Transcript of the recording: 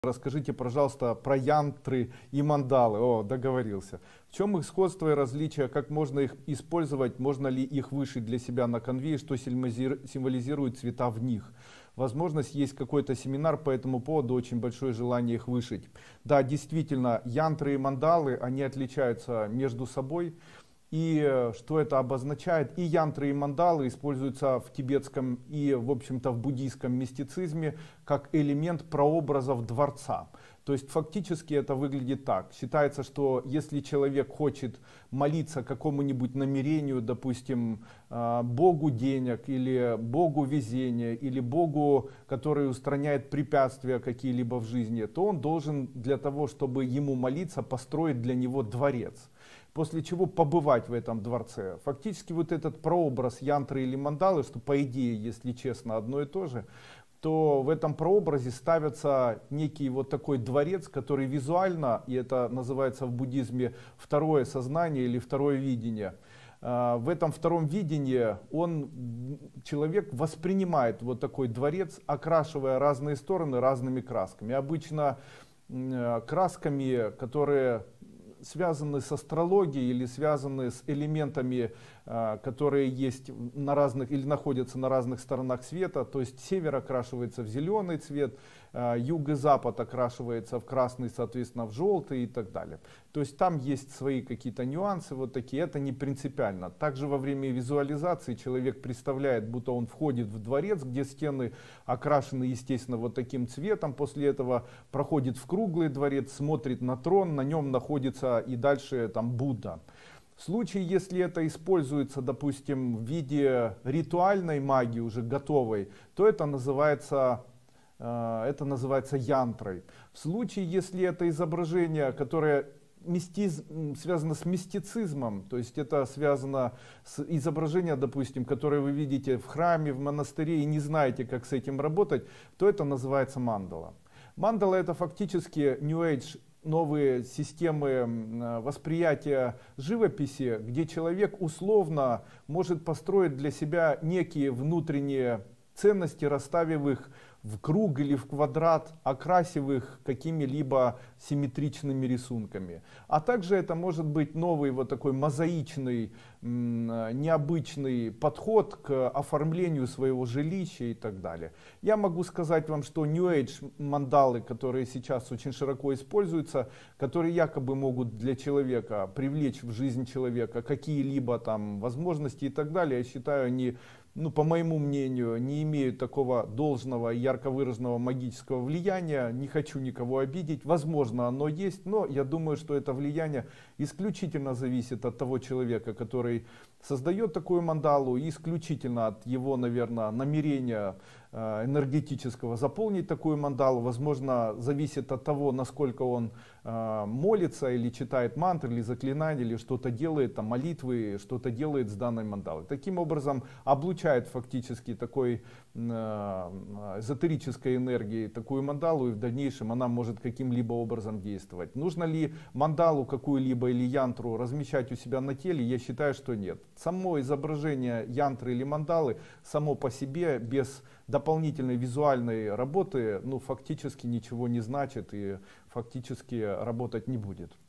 Расскажите, пожалуйста, про янтры и мандалы. О, договорился. В чем их сходство и различия, как можно их использовать, можно ли их вышить для себя на конве, что символизирует цвета в них. Возможно, есть какой-то семинар по этому поводу, очень большое желание их вышить. Да, действительно, янтры и мандалы, они отличаются между собой. И что это обозначает? И янтры, и мандалы используются в тибетском и, в общем-то, в буддийском мистицизме как элемент прообразов дворца. То есть фактически это выглядит так. Считается, что если человек хочет молиться какому-нибудь намерению, допустим, богу денег, или богу везения, или богу, который устраняет препятствия какие-либо в жизни, то он должен для того, чтобы ему молиться, построить для него дворец. После чего побывать в этом дворце. Фактически вот этот прообраз янтры или мандалы, что по идее, если честно, одно и то же, то в этом прообразе ставится некий вот такой дворец, который визуально, и это называется в буддизме второе сознание или второе видение. В этом втором видении человек воспринимает вот такой дворец, окрашивая разные стороны разными красками. Обычно красками, которые связаны с астрологией или связаны с элементами, которые есть на разных или находятся на разных сторонах света. То есть север окрашивается в зеленый цвет, юг и запад окрашивается в красный, соответственно, в желтый и так далее. То есть там есть свои какие-то нюансы вот такие, это не принципиально. Также во время визуализации человек представляет, будто он входит в дворец, где стены окрашены, естественно, вот таким цветом. После этого проходит в круглый дворец, смотрит на трон, на нем находится и дальше там Будда. В случае, если это используется, допустим, в виде ритуальной магии, уже готовой, то это называется янтрой. В случае, если это изображение, которое связано с мистицизмом, то есть это связано с изображением, допустим, которое вы видите в храме, в монастыре и не знаете, как с этим работать, то это называется мандала. Мандала — это фактически New Age, новые системы восприятия живописи, где человек условно может построить для себя некие внутренние ценности, расставив их в круг или в квадрат, окрасив их какими-либо симметричными рисунками. А также это может быть новый вот такой мозаичный, необычный подход к оформлению своего жилища и так далее. Я могу сказать вам, что New Age мандалы, которые сейчас очень широко используются, которые якобы могут для человека привлечь в жизнь человека какие-либо там возможности и так далее, я считаю, они, по моему мнению, не имеют такого должного ярко выраженного магического влияния. Не хочу никого обидеть. Возможно, оно есть, но я думаю, что это влияние исключительно зависит от того человека, который создает такую мандалу, и исключительно от его, наверное, намерения энергетического заполнить такую мандалу. Возможно, зависит от того, насколько он молится или читает мантры, или заклинания, или что-то делает, там, молитвы, что-то делает с данной мандалой. Таким образом, облучает фактически такой эзотерической энергией такую мандалу, и в дальнейшем она может каким-либо образом действовать. Нужно ли мандалу какую-либо или янтру размещать у себя на теле? Я считаю, что нет. Само изображение янтры или мандалы само по себе без дополнительной визуальной работы фактически ничего не значит и фактически работать не будет.